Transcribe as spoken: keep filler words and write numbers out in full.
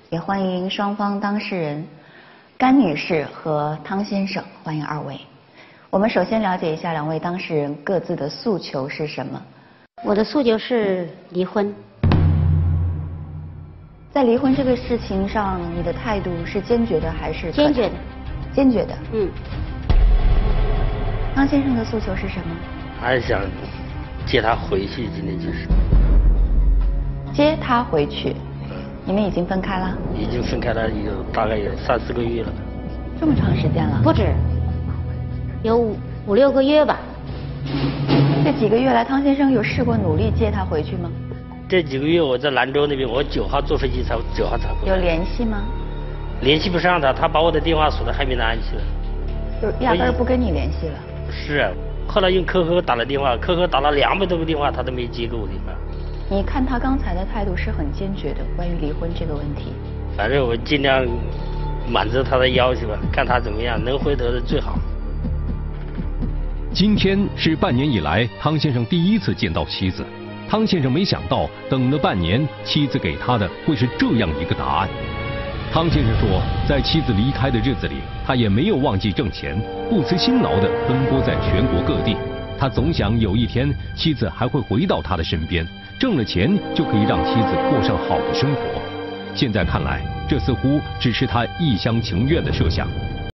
也欢迎双方当事人甘女士和汤先生，欢迎二位。我们首先了解一下两位当事人各自的诉求是什么。 我的诉求是离婚。 在离婚这个事情上，你的态度是坚决的还是？ 坚决的。 坚决的。 嗯。 汤先生的诉求是什么？ 还是想接他回去，今天就是。 接他回去。你们已经分开了？ 已经分开了有大概有三四个月了。 这么长时间了？ 不止，有五五六个月吧。 这几个月来，汤先生有试过努力接他回去吗？ 这几个月我在兰州那边，我九号坐飞机才九号才回来。 有联系吗？ 联系不上他，他把我的电话锁在海绵安去了。 就压根儿不跟你联系了。 是啊，后来用科科打了电话，科科打了两百多个电话，他都没接给我电话。 你看他刚才的态度是很坚决的，关于离婚这个问题。 反正我尽量满足他的要求吧，看他怎么样，能回头的最好。 今天是半年以来汤先生第一次见到妻子，汤先生没想到等了半年，妻子给他的会是这样一个答案。汤先生说，在妻子离开的日子里，他也没有忘记挣钱，不辞辛劳地奔波在全国各地。他总想有一天妻子还会回到他的身边，挣了钱就可以让妻子过上好的生活。现在看来，这似乎只是他一厢情愿的设想。